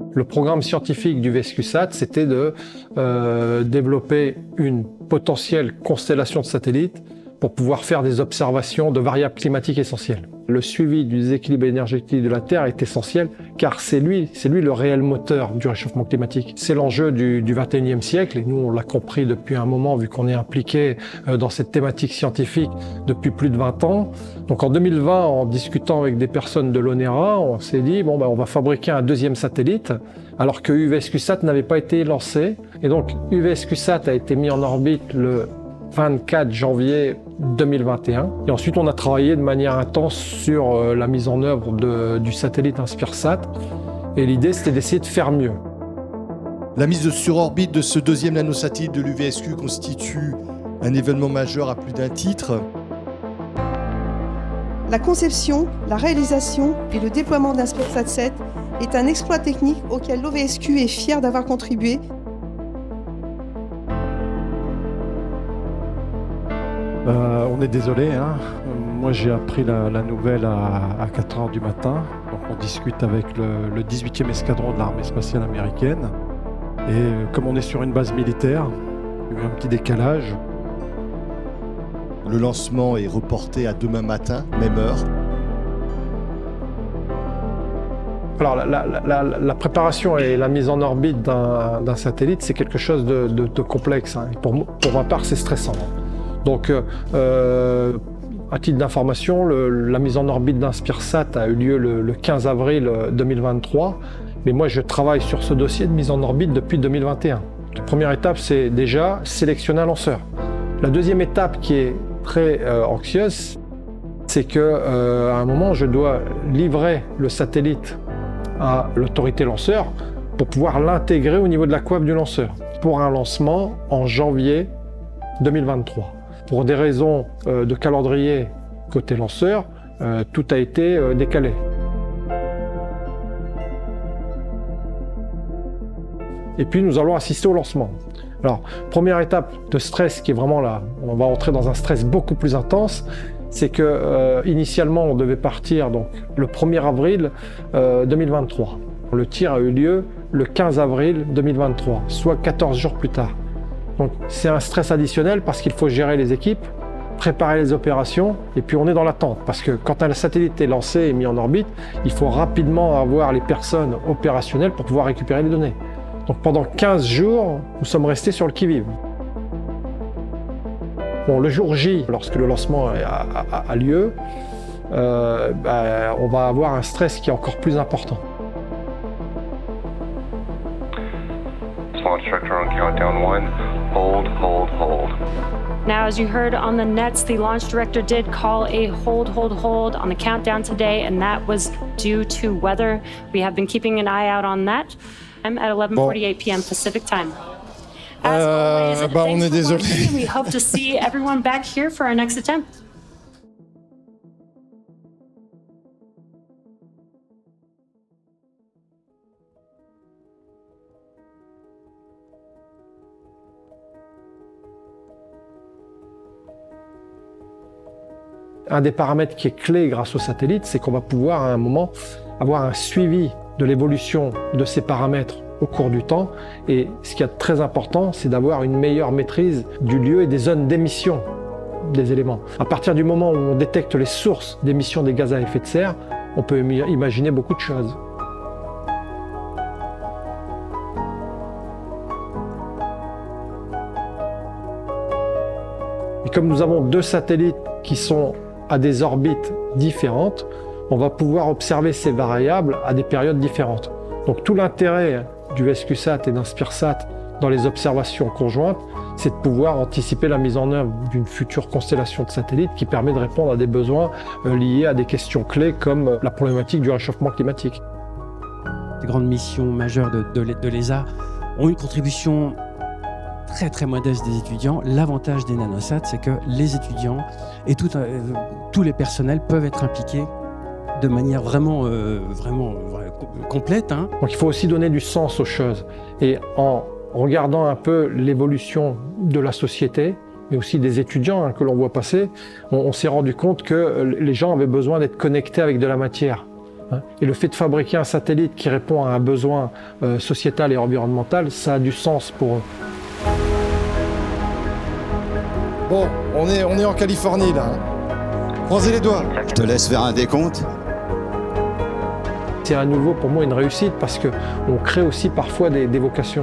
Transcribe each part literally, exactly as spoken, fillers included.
Le programme scientifique du VSCuSat, c'était de euh, développer une potentielle constellation de satellites pour pouvoir faire des observations de variables climatiques essentielles. Le suivi du déséquilibre énergétique de la Terre est essentiel car c'est lui, c'est lui le réel moteur du réchauffement climatique. C'est l'enjeu du, du vingt et unième siècle et nous on l'a compris depuis un moment vu qu'on est impliqué dans cette thématique scientifique depuis plus de vingt ans. Donc en deux mille vingt, en discutant avec des personnes de l'ONERA, on s'est dit bon ben on va fabriquer un deuxième satellite alors que VSCuSat n'avait pas été lancé. Et donc VSCuSat a été mis en orbite le vingt-quatre janvier deux mille vingt et un. Et ensuite, on a travaillé de manière intense sur euh, la mise en œuvre de, du satellite InspireSat. Et l'idée, c'était d'essayer de faire mieux. La mise sur orbite de ce deuxième nanosatellite de l'U V S Q constitue un événement majeur à plus d'un titre. La conception, la réalisation et le déploiement d'InspireSat sept est un exploit technique auquel l'O V S Q est fier d'avoir contribué. Euh, on est désolé, hein. Moi j'ai appris la, la nouvelle à, à quatre heures du matin. Donc on discute avec le, le dix-huitième escadron de l'armée spatiale américaine. Et euh, comme on est sur une base militaire, il y a eu un petit décalage. Le lancement est reporté à demain matin, même heure. Alors la, la, la, la préparation et la mise en orbite d'un satellite, c'est quelque chose de, de, de complexe. Hein. Pour, pour ma part, c'est stressant. Donc, euh, à titre d'information, la mise en orbite d'InspireSat a eu lieu le, le quinze avril deux mille vingt-trois, mais moi je travaille sur ce dossier de mise en orbite depuis deux mille vingt et un. La première étape, c'est déjà sélectionner un lanceur. La deuxième étape qui est très euh, anxieuse, c'est qu'à euh, un moment, je dois livrer le satellite à l'autorité lanceur pour pouvoir l'intégrer au niveau de la coiffe du lanceur pour un lancement en janvier deux mille vingt-trois. Pour des raisons euh, de calendrier côté lanceur, euh, tout a été euh, décalé. Et puis nous allons assister au lancement. Alors, première étape de stress qui est vraiment là, on va entrer dans un stress beaucoup plus intense, c'est que euh, initialement on devait partir donc le premier avril euh, deux mille vingt-trois. Le tir a eu lieu le quinze avril deux mille vingt-trois, soit quatorze jours plus tard. Donc c'est un stress additionnel parce qu'il faut gérer les équipes, préparer les opérations et puis on est dans l'attente parce que quand un satellite est lancé et mis en orbite, il faut rapidement avoir les personnes opérationnelles pour pouvoir récupérer les données. Donc pendant quinze jours, nous sommes restés sur le qui-vive. Bon, le jour J, lorsque le lancement a, a, a lieu, euh, bah, on va avoir un stress qui est encore plus important. Launch director on countdown one. Hold, hold, hold. Now, as you heard on the nets, the launch director did call a hold, hold, hold on the countdown today, and that was due to weather. We have been keeping an eye out on that. I'm at eleven forty-eight p m Pacific time. As Euh, always, bah, thanks on est for désolé. watching. We hope to see everyone back here for our next attempt. Un des paramètres qui est clé grâce au satellite, c'est qu'on va pouvoir à un moment avoir un suivi de l'évolution de ces paramètres au cours du temps. Et ce qui est très important, c'est d'avoir une meilleure maîtrise du lieu et des zones d'émission des éléments. À partir du moment où on détecte les sources d'émission des gaz à effet de serre, on peut imaginer beaucoup de choses. Et comme nous avons deux satellites qui sont à des orbites différentes, on va pouvoir observer ces variables à des périodes différentes. Donc tout l'intérêt du VSCuSat et d'InspireSat dans les observations conjointes, c'est de pouvoir anticiper la mise en œuvre d'une future constellation de satellites qui permet de répondre à des besoins liés à des questions clés comme la problématique du réchauffement climatique. Les grandes missions majeures de, de, de l'E S A ont une contribution très très modeste des étudiants. L'avantage des nanosats, c'est que les étudiants et tout, euh, tous les personnels peuvent être impliqués de manière vraiment, euh, vraiment euh, complète. Hein. Donc il faut aussi donner du sens aux choses. Et en regardant un peu l'évolution de la société, mais aussi des étudiants hein, que l'on voit passer, on, on s'est rendu compte que les gens avaient besoin d'être connectés avec de la matière. hein. Et le fait de fabriquer un satellite qui répond à un besoin euh, sociétal et environnemental, ça a du sens pour eux. Bon, on est, on est en Californie là. Croisez les doigts. Je te laisse faire un décompte. C'est à nouveau pour moi une réussite parce qu'on crée aussi parfois des, des vocations.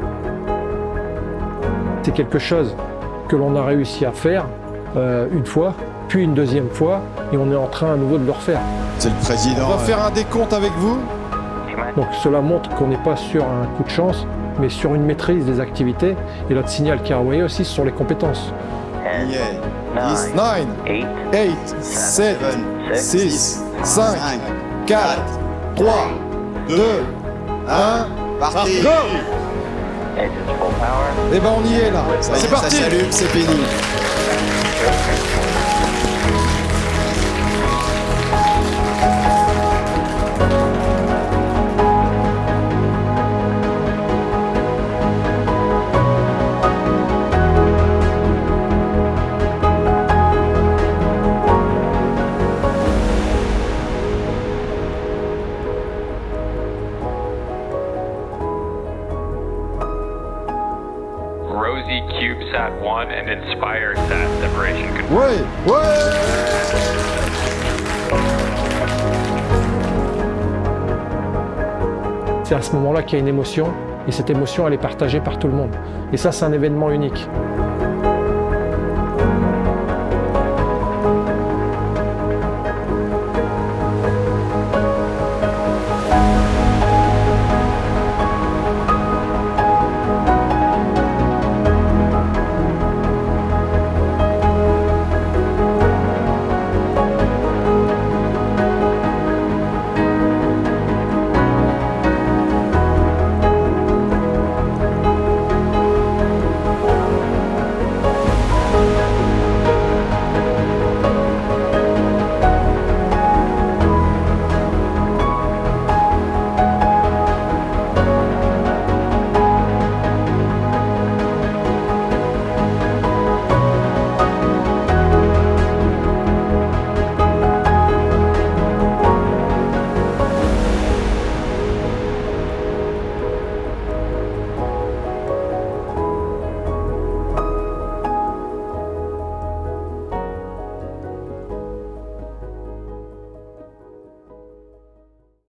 C'est quelque chose que l'on a réussi à faire euh, une fois, puis une deuxième fois, et on est en train à nouveau de le refaire. C'est le président. On va euh, faire un décompte avec vous. Donc cela montre qu'on n'est pas sur un coup de chance, mais sur une maîtrise des activités. Et l'autre signal qui est envoyé aussi, ce sont les compétences. yeah. dix, neuf, huit, sept, six, cinq, quatre, trois, deux, un, Parti. go! Eh ben on y est là. Ça y est, C'est ça parti. s'allume, c'est fini. Rosie CubeSat one and Inspire Sat separation control. Ouais, ouais. C'est à ce moment-là qu'il y a une émotion, et cette émotion, elle est partagée par tout le monde. Et ça, c'est un événement unique.